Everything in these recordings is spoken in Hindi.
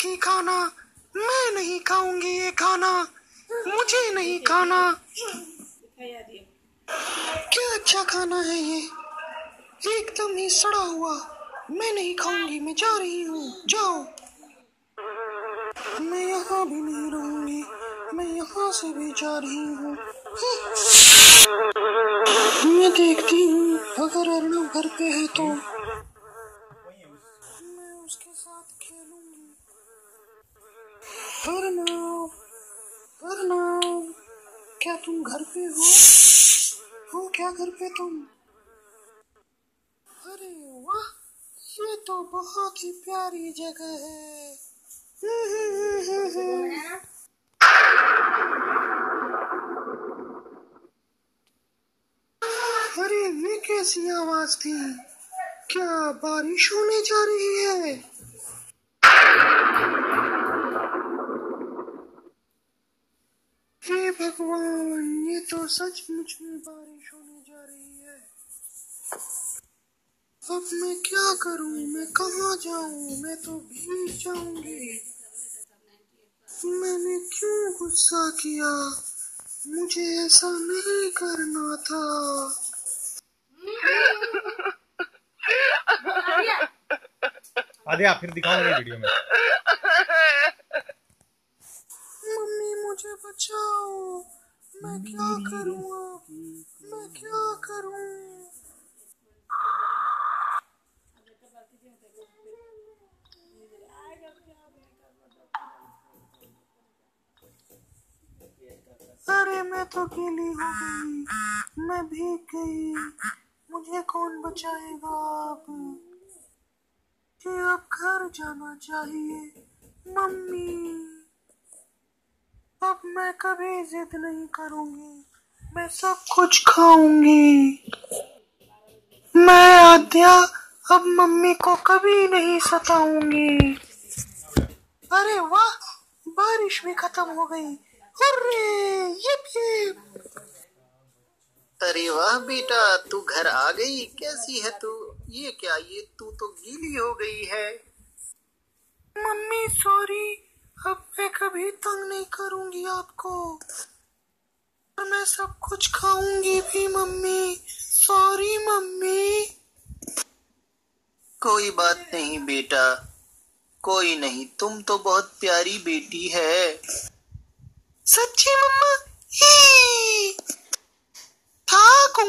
बाकी खाना, मैं नहीं खाऊंगी ये खाना, मुझे नहीं खाना। क्या अच्छा खाना है ये, एकदम ही सड़ा हुआ। मैं नहीं खाऊंगी, मैं जा रही हूँ, जाओ। मैं यहाँ भी नहीं रहूंगी, मैं यहाँ से भी जा रही हूँ। मैं देखती हूँ अगर अर्णव घर पे है तो मैं उसके साथ खेलूंगी। अर्णव, अर्णव, क्या तुम घर पे हो क्या घर पे तुम? अरे वाह, ये तो बहुत ही प्यारी जगह है। अरे ये कैसी आवाज थी? क्या बारिश होने जा रही है? हे भगवान, ये तो सचमुच में बारिश होने जा रही है। अब मैं क्या करूं, मैं कहाँ जाऊं? मैं तो भीग जाऊंगी। मैंने क्यों गुस्सा किया? मुझे ऐसा नहीं करना था। आदिया फिर दिखाऊंगा वीडियो में। मम्मी मुझे बचाओ, मैं क्या करूं अब? मैं क्या करूं? अरे मैं तो गीली हो गई, मैं भीग गई, मुझे कौन बचाएगा अब? मुझे अब घर जाना चाहिए। मम्मी, अब मैं कभी जिद नहीं करूंगी, मैं सब कुछ खाऊंगी। मैं आद्या अब मम्मी को कभी नहीं सताऊंगी। अरे वाह, बारिश भी खत्म हो गई। हुर्रे, ये। अरे वाह बेटा, तू घर आ गई। कैसी है तू? ये क्या, ये तू तो गीली हो गई है। मम्मी सॉरी, अब मैं कभी तंग नहीं करूंगी आपको, और मैं सब कुछ खाऊंगी भी। Mummy sorry mummy. कोई बात नहीं बेटा, कोई नहीं, तुम तो बहुत प्यारी बेटी है। सच्ची मम्मा? थाकुम।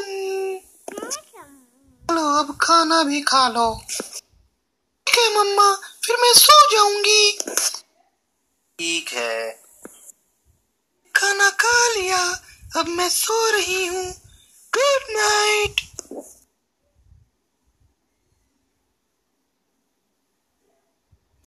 चलो अब खाना भी खा लो। ठीक है मम्मा, फिर मैं सो जाऊंगी। ठीक है। खाना खा लिया, अब मैं सो रही हूँ। Good night.